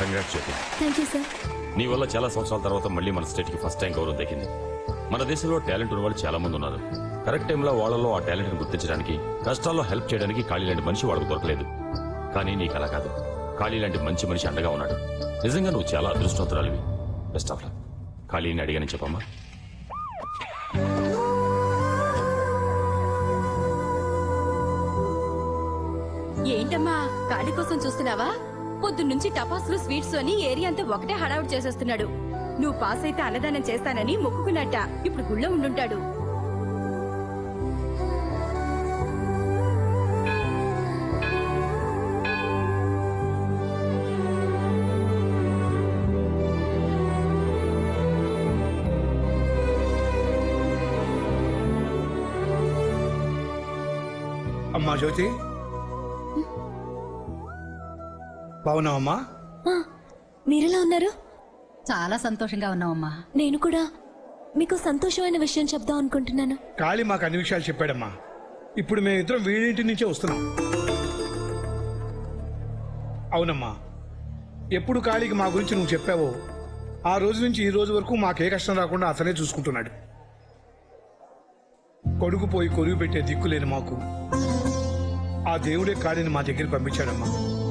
Congrats Jyothi. Thank you sir. నీ వల్ల చాలా సంవత్సరాల తర్వాత మళ్ళీ మన స్టేట్ కి ఫస్ట్ టైం గౌరవం దక్కింది. మన దేశంలో టాలెంట్ ఉన్న వాళ్ళు చాలా మంది ఉన్నారు. కరెక్ట్ టైంలో వాళ్ళలో ఆ టాలెంట్ ని గుర్తించడానికి, కష్టాల్లో హెల్ప్ చేయడానికి ఖాళీ లాంటి మనిషి వాళ్ళకు దొరకలేదు. కానీ నీకు అలా కాదు. ఖాళీ లాంటి మంచి మనిషి అండగా ఉన్నాడు. నిజంగా నువ్వు చాలా అదృష్టవంతురాలివి. Best of luck. ఖాళీని అడిగానని చెప్పమ్మా. ఏంటమ్మా ఖాళీ కోసం చూస్తున్నావా? పొద్దున్నుంచి టపాసులు స్వీట్స్ అని ఏరియా అంతా ఒకటే హడావుడి చేసేస్తున్నాడు. నువ్వు పాస్ అయితే అన్నదానం చేస్తానని మొక్కుకున్నట్ట. ఇప్పుడు గుళ్ళో ఉండుంటాడు. అమ్మా జ్యోతి, బాగున్నావమ్మా? మీరెలా ఉన్నారు? చాలా సంతోషంగా ఉన్నావమ్మా. నేను కూడా మీకు సంతోషమైన విషయం చెప్దాం అనుకుంటున్నాను. కాళీ మాకు అన్ని విషయాలు చెప్పాడమ్మా. ఇప్పుడు మేమిద్దరం వీడింటి నుంచే వస్తున్నాం. అవునమ్మా, ఎప్పుడు కాళీకి మా గురించి నువ్వు చెప్పావో ఆ రోజు నుంచి ఈ రోజు వరకు మాకే కష్టం రాకుండా అతనే చూసుకుంటున్నాడు. కొడుకు పోయి కొలువు పెట్టే దిక్కు లేని మాకు ఆ దేవుడే కాళీని మా దగ్గరికి పంపించాడమ్మా.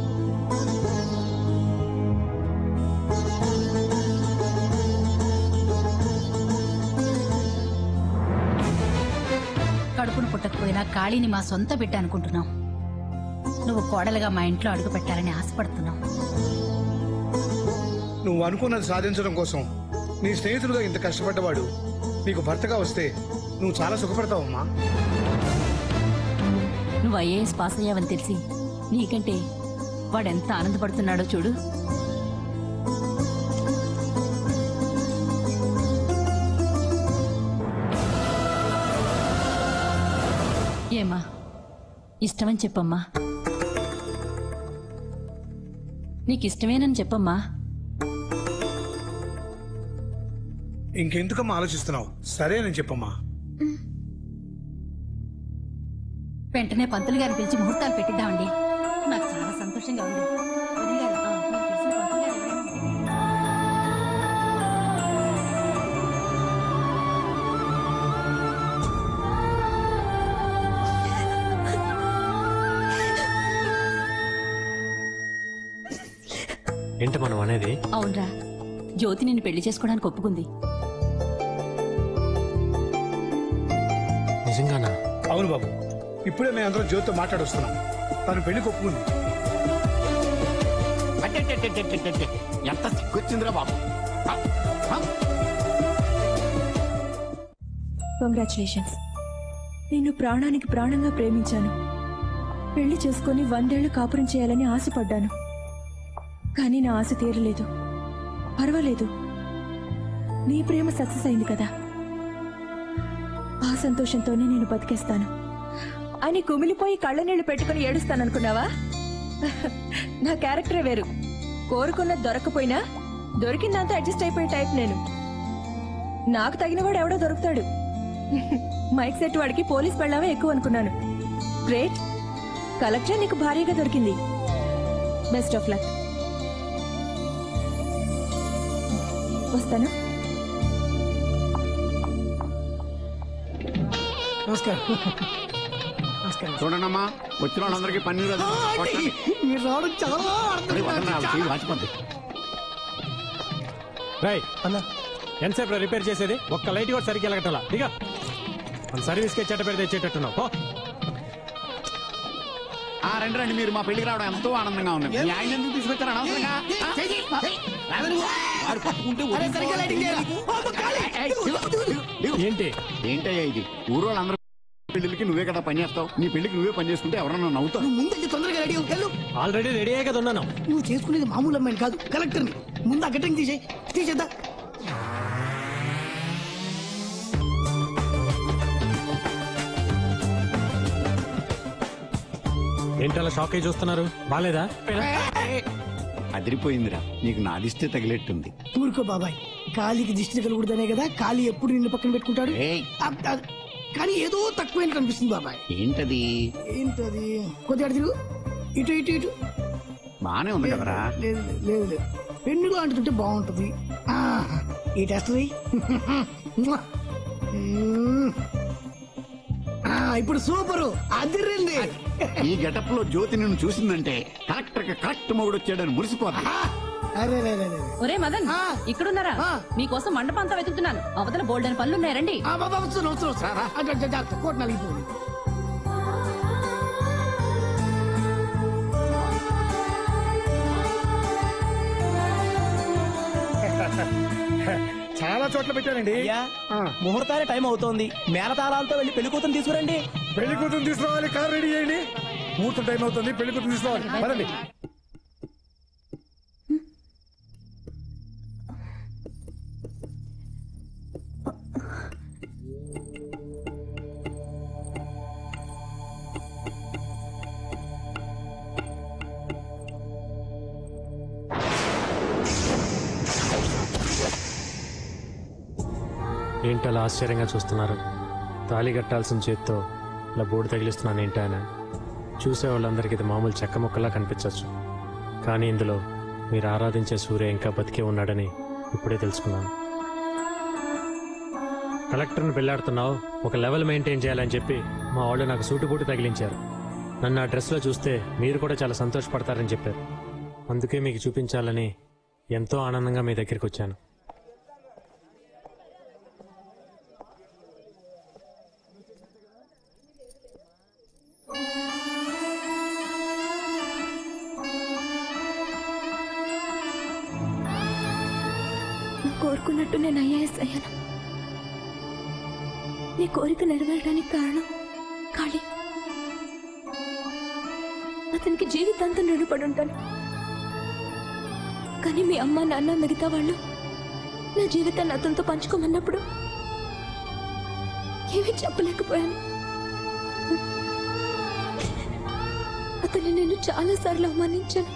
కడుపును పుట్టకపోయినా కాళీని మా సొంత బిడ్డ అనుకుంటున్నాం. నువ్వు కోడలుగా మా ఇంట్లో అడుగు పెట్టాలని ఆశపడుతున్నాం. నువ్వు అనుకున్నది సాధించడం కోసం నీ స్నేహితులుగా ఇంత కష్టపడ్డవాడు నీకు భర్తగా వస్తే నువ్వు చాలా సుఖపడతావమ్మా. నువ్వు ఐఏఎస్ పాస్ అయ్యావని తెలిసి నీకంటే వాడెంత ఆనందపడుతున్నాడో చూడు. ఏమా ఇష్టమని చెప్పమ్మా. నీకిష్టమేనని చెప్పమ్మా. ఇంకెందుకమ్మా ఆలోచిస్తున్నావు? సరే నేను చెప్పమ్మా. వెంటనే పంతులు గారిని పిలిచి ముహూర్తాలు పెట్టిద్దామండి. నాకు చాలా సంతోషంగా ఉంది. వదిన గారు, నాకు తెలిసిన పంతులు గారు ఎవరైనా ఏంటి మనం అనేది? అవునరా, జ్యోతి నిన్ను పెళ్లి చేసుకోవడానికి ఒప్పుకుంది. నిజంగానా? అవును బాబు, ఇప్పుడే మేము అందరం జ్యోతితో మాట్లాడొస్తున్నాం. తను పెళ్లి ఒప్పుకుంది. ఎంత సిగ్గొచ్చిందిరా బాబు. కంగ్రాచులేషన్స్. నిన్ను ప్రాణానికి ప్రాణంగా ప్రేమించాను. పెళ్లి చేసుకుని 100 ఏళ్లు కాపురం చేయాలని ఆశపడ్డాను. కానీ నా ఆశ తీరలేదు. పర్వాలేదు, నీ ప్రేమ సక్సెస్ అయింది కదా. ఆ సంతోషంతోనే నేను బతికేస్తాను అని కుమిలిపోయి కళ్ళ నీళ్లు పెట్టుకుని ఏడుస్తాననుకున్నావా? నా క్యారెక్టరే వేరు. కోరుకున్నది దొరకపోయినా దొరికిందంతా అడ్జస్ట్ అయిపోయే టైప్ నేను. నాకు తగినవాడు ఎవడో దొరుకుతాడు. మైక్ సెట్ వాడికి పోలీస్ పెళ్ళామే ఎక్కువ అనుకున్నాను. గ్రేట్, కలెక్టర్ నీకు భారీగా దొరికింది. Best of luck. వస్తాను. నమస్కారం. చూడండమ్మా, వచ్చిన వాళ్ళందరికీ పన్నీరు మీరు రావడం చాలా వాచిపోద్ది. రై అన్నా, ఎంతసేపు రిపేర్ చేసేది? ఒక్క లైట్ కూడా సరిగ్గా వెళ్ళగట్టాలా? ఇక మన సర్వీస్కి చెట్ట పెడితే తెచ్చేటట్టున్నావు. రండి రండి, మీరు మా పెళ్లికి రావడం ఎంతో ఆనందంగా ఉంది. మీ ఆయన ఎందుకు తీసుకొచ్చారు అనవసరంగా? ఏంటి ఏంటయ్యా ఇది? ఊరోళ్ళందరూ పెళ్లికి నువ్వే కదా పని చేస్తావు. నీ పెళ్లికి నువ్వే పని చేసుకుంటే ఎవరన్నా నవ్వుతావు. నువ్వు ముందు తొందరగా రెడీ అవ్వు. ఆల్రెడీ రెడీ అయ్యే కదా ఉన్నాను. నువ్వు చేసుకునేది మామూలు అమ్మాయిని కాదు, కలెక్టర్ని. ముందు ఆ గట్టంగి తీసేద్దా. ఏంటలా షాక్ అయ్యి చూస్తున్నారు? బాలేదా? అదిరిపోయిందిరా, నీకు నాదిస్తే తగిలేట్టుంది. ఊరుకో బాబాయ్, కాలికి దిష్టి తగలకూడదనే కదా కాలి ఎప్పుడు నిన్ను పక్కన పెట్టుకుంటాడు. కానీ ఏదో తక్కువైన కనిపిస్తుంది బాబాయ్. ఏంటది? ఏంటది? కొద్దిగా తిరుగు. ఇటు ఇటు ఇటు. బానే ఉంది కదరా? లేదు లేదు లేదు. పెన్నులో అంటుంటే బాగుంటది. ఆ, ఈ టెస్ట్ ఇప్పుడు సూపరు, అదిరింది. ఈ గెటప్ లో జ్యోతి నిన్ను చూసిందంటే కరెక్టర్ కరెక్ట్ మొగుడు వచ్చాడని మురిసిపోతా. అరే రే రే రే. ఒరే మదన్, ఆ. ఇక్కడున్నారా? ఆ. మీకోసం మండపం అంతా వెతుకుతున్నాను. అవతల బోల్డెన్ పనులున్నాయి, రండి. ఆ, బాబా, వస్తున్నా, వస్తున్నా, వస్తున్నా. అటు, అటు, అటు, కోట్ నలిగిపోయింది. చాలా చోట్ల పెట్టారండి. ముహూర్తానికి టైం అవుతోంది. మేళతాళాలతో వెళ్ళి పెళ్లి కూతురు తీసుకురండి. పెళ్లి కూతురు తీసుకురావాలి, కార్ రెడీ చేయండి. ముహూర్తం టైం అవుతుంది, పెళ్లి కూతురు తీసుకోవాలి. పదండి. ఏంటలా ఆశ్చర్యంగా చూస్తున్నారు? తాళి కట్టాల్సిన చేత్తో ఇలా బోర్డు తగిలిస్తున్నాను ఏంటి ఆయన? చూసే వాళ్ళందరికీ ఇది మామూలు చెక్క ముక్కలా కనిపించవచ్చు, కానీ ఇందులో మీరు ఆరాధించే సూర్య ఇంకా బతికే ఉన్నాడని ఇప్పుడే తెలుసుకున్నాను. కలెక్టర్ని పెళ్లాడుతున్నావు, ఒక లెవెల్ మెయింటైన్ చేయాలని చెప్పి మా వాళ్ళు నాకు సూటుబూటు తగిలించారు. నన్ను ఆ డ్రెస్లో చూస్తే మీరు కూడా చాలా సంతోషపడతారని చెప్పారు. అందుకే మీకు చూపించాలని ఎంతో ఆనందంగా మీ దగ్గరికి వచ్చాను. కోరుకున్నట్టు నేను ఐఏఎస్ అయ్యాను. నీ కోరిక నెరవేరడానికి కారణం కాళీ. అతనికి జీవితాంతం రుణపడి ఉంటాను. కానీ మీ అమ్మ, నాన్న, మిగతా వాళ్ళు నా జీవితాన్ని అతనితో పంచుకోమన్నప్పుడు ఏమీ చెప్పలేకపోయాను. అతన్ని నేను చాలాసార్లు అవమానించాను.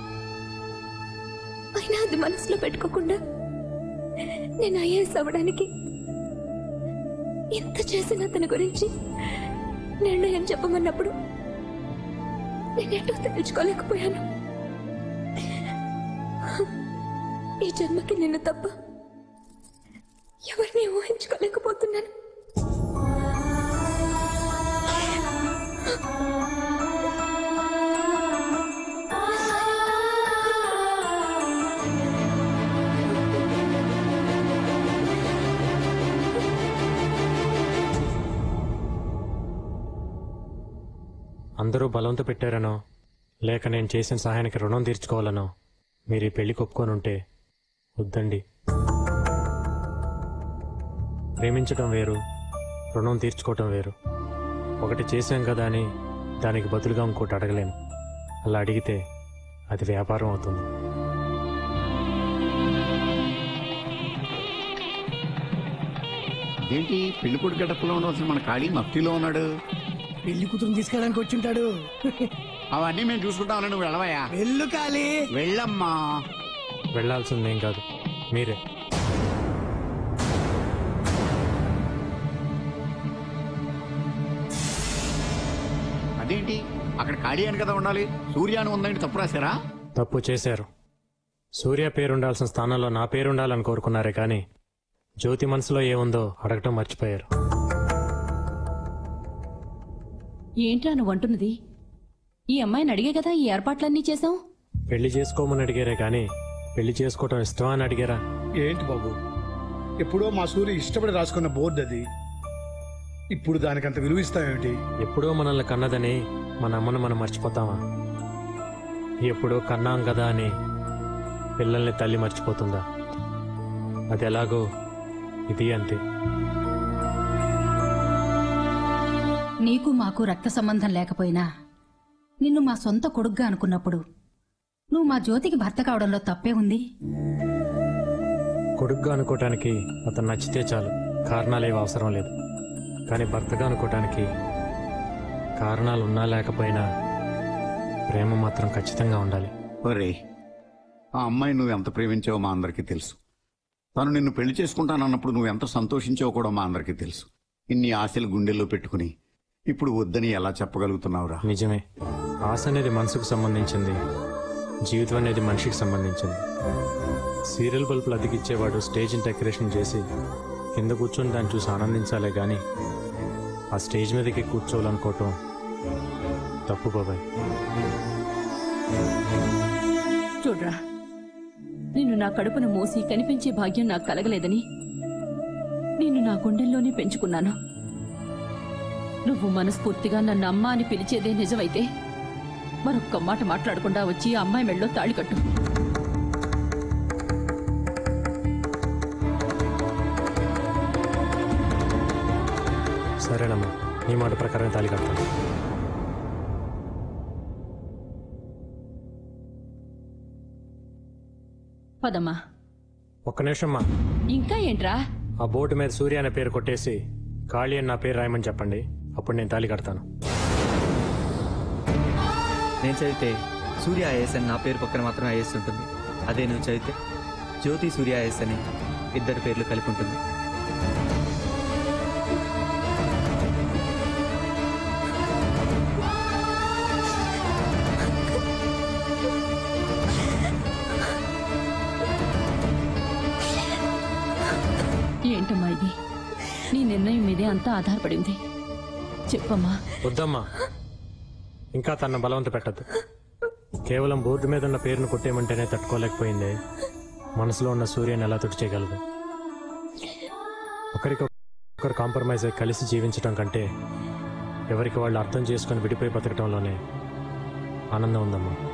అయినా అది మనసులో పెట్టుకోకుండా నేను ఐఏఎస్ అవ్వడానికి ఎంత చేసిన అతని గురించి నిర్ణయం చెప్పమన్నప్పుడు నేనేటో తెలుసుకోలేకపోయాను. ఈ జన్మకి నిన్ను తప్ప ఎవరిని ఊహించుకోలేకపోతున్నాను. అందరూ బలంతో పెట్టారనో లేక నేను చేసిన సహాయానికి రుణం తీర్చుకోవాలనో మీరు ఈ పెళ్లికి ఒప్పుకొని ఉంటే వద్దండి. ప్రేమించటం వేరు, రుణం తీర్చుకోవటం వేరు. ఒకటి చేశాం కదా అని దానికి బదులుగా ఇంకోటి అడగలేము. అలా అడిగితే అది వ్యాపారం అవుతుంది. ఏంటి పెళ్లి కొడుకు గెటప్లో ఉండవలసిన మన ఖాళీ మఫ్టీలో ఉన్నాడు? పెళ్లి కూతురు తీసుకెళ్ళడానికి వచ్చింటాడు. అవన్నీ మేము చూసుకుంటామని నువ్వు వెళ్ళవయ్యా. వెళ్ళు కాళీ. వెళ్ళమ్మా. వెళ్లాల్సిందేం కాదు, మీరే. అదేంటి అక్కడ ఖాళీ అని కదా ఉండాలి, సూర్యాను ఉందండి తప్పు రాశారా? తప్పు చేశారు. సూర్య పేరుండాల్సిన స్థానంలో నా పేరుండాలని కోరుకున్నారే కానీ జ్యోతి మనసులో ఏముందో అడగటం మర్చిపోయారు. ఏంట్రా నువ్వు అంటున్నది? ఈ అమ్మాయిని అడిగే కదా ఈ ఏర్పాట్లన్నీ చేశాం. పెళ్లి చేసుకోమని అడిగారే కానీ పెళ్లి చేసుకోవటం ఇష్టమా అని అడిగారా? ఏంటి బాబు, ఎప్పుడో మా సూర్య ఇష్టపడి రాసుకున్న బోర్డు అది. ఇప్పుడు దానికంత విలువ ఇస్తామేమిటి? ఎప్పుడో మనల్ని కన్నదని మన అమ్మను మనం మర్చిపోతామా? ఎప్పుడో కన్నాం కదా అని పిల్లల్ని తల్లి మర్చిపోతుందా? అది ఎలాగో ఇది అంతే. నీకు మాకు రక్త సంబంధం లేకపోయినా నిన్ను మా సొంత కొడుగ్గా అనుకున్నప్పుడు నువ్వు మా జ్యోతికి భర్త కావడంలో తప్పే ఉంది. కొడుగ్గా అనుకోవటానికి అతను నచ్చితే చాలు, కారణాలేవి అవసరం లేదు. కానీ భర్తగా అనుకోవటానికి కారణాలు ఉన్నా లేకపోయినా ప్రేమ మాత్రం ఖచ్చితంగా ఉండాలి. ఒరే, ఆ అమ్మాయి నువ్వు ఎంత ప్రేమించావో మా అందరికీ తెలుసు. తను నిన్ను పెళ్లి చేసుకుంటానన్నప్పుడు నువ్వు ఎంత సంతోషించావో కూడా మా అందరికీ తెలుసు. ఇన్ని ఆశలు గుండెల్లో పెట్టుకుని ఇప్పుడు వద్దని ఎలా చెప్పగలుగుతున్నావురా? నిజమే, ఆశ అనేది మనసుకు సంబంధించింది, జీవితం అనేది మనిషికి సంబంధించింది. సీరియల్ బల్బులు అతికిచ్చేవాడు స్టేజ్ని డెకరేషన్ చేసి కింద కూర్చొని దాన్ని చూసి ఆనందించాలే కానీ ఆ స్టేజ్ మీదకి కూర్చోవాలనుకోవటం తప్పు బాబాయ్. చూడ్రా, నిన్ను నా కడుపును మోసి కనిపించే భాగ్యం నాకు కలగలేదని నిన్ను నా గుండెల్లోనే పెంచుకున్నాను. నువ్వు మనస్ఫూర్తిగా నన్ను అమ్మ అని పిలిచేదే నిజమైతే మరొక్క మాట మాట్లాడకుండా వచ్చి ఆ అమ్మాయి మెళ్ళలో తాళి కట్టు. సరేనమ్మా, నీ మాట ప్రకారం తాళి కడతాను. పదమ్మా. ఒక్క నిమిషమ్మా. ఇంకా ఏంట్రా? ఆ బోర్డు మీద సూర్య అనే పేరు కొట్టేసి కాళీ అని నా పేరు రాయమని చెప్పండి, అప్పుడు నేను తాళి కడతాను. నేను చదివితే సూర్య ఐఎస్ అని నా పేరు పక్కన మాత్రమే ఐఎస్ ఉంటుంది. అదే నువ్వు చదివితే జ్యోతి సూర్య ఐఎస్ అని ఇద్దరు పేర్లు కలిపి ఉంటుంది. ఏంటమ్మా ఇది? నీ నిర్ణయం మీదే అంతా ఆధారపడింది. చెప్పమ్మా. వద్దమ్మా, ఇంకా తన బలవంత పెట్టద్దు. కేవలం బోర్డు మీద ఉన్న పేరును కొట్టేయమంటేనే తట్టుకోలేకపోయింది. మనసులో ఉన్న సూర్యని ఎలా తుడిచేయగలదు? ఒకరికొకరు కాంప్రమైజ్ అయి కలిసి జీవించడం కంటే ఎవరికి వాళ్ళు అర్థం చేసుకొని విడిపోయి బతకడంలోనే ఆనందం ఉందమ్మా.